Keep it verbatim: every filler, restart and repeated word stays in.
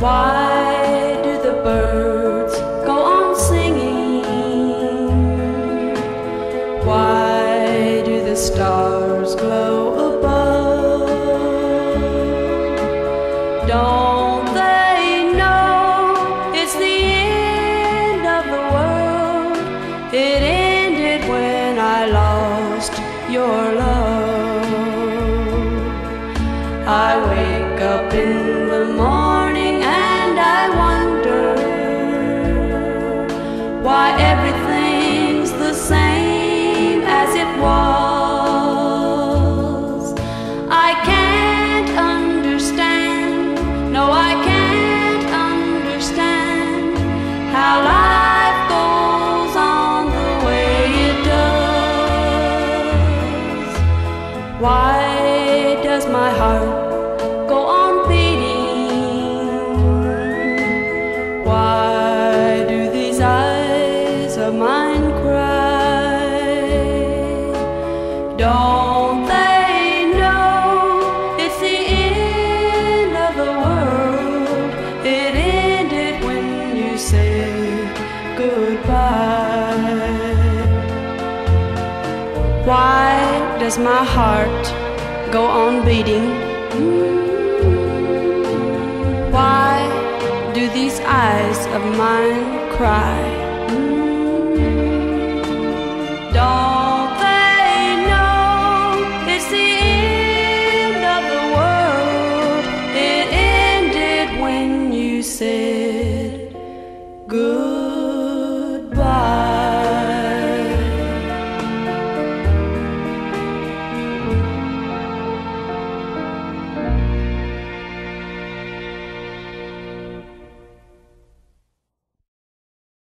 Why do the birds go on singing? Why do the stars glow above? Don't they know it's the end of the world? It ended when I lost your love. I wake up in the morning and I wonder why everything's the same as it was. I can't understand, no I can't understand how life goes on the way it does. Why does my heart go on beating? Why do these eyes of mine cry? Don't they know it's the end of the world? It ended when you said goodbye. Why does my heart go on beating? Why do these eyes of mine cry? Don't they know it's the end of the world? It ended when you said goodbye.